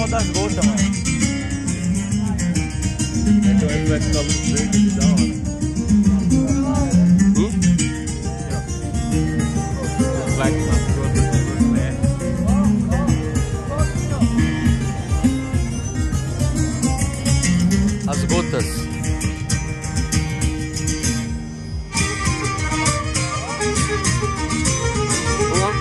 forma das gotas, mano. Então ele vai ficar luz verde ali da hora. Reflexo nas gotas de luz verde. As gotas. Vamos lá.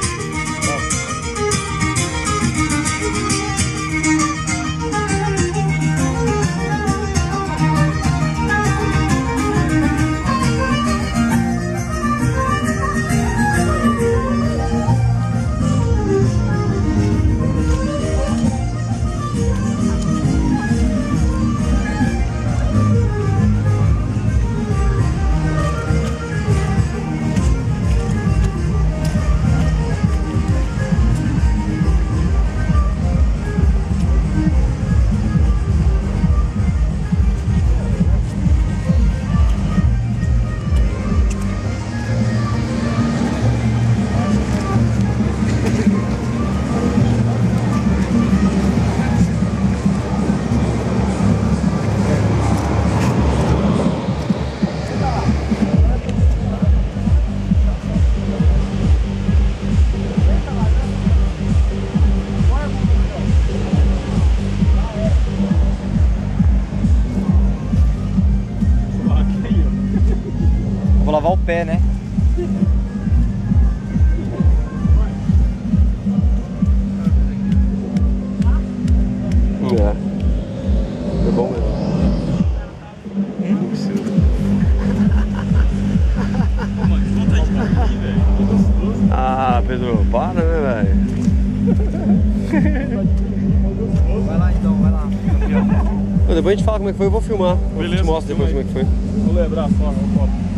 Vou lavar o pé, né? É bom mesmo. Ah, Pedro, para, né, velho? Vai lá então, vai lá. Depois a gente fala como é que foi, eu vou filmar. Beleza, Eu te mostro depois como é que foi. Vou lembrar a forma,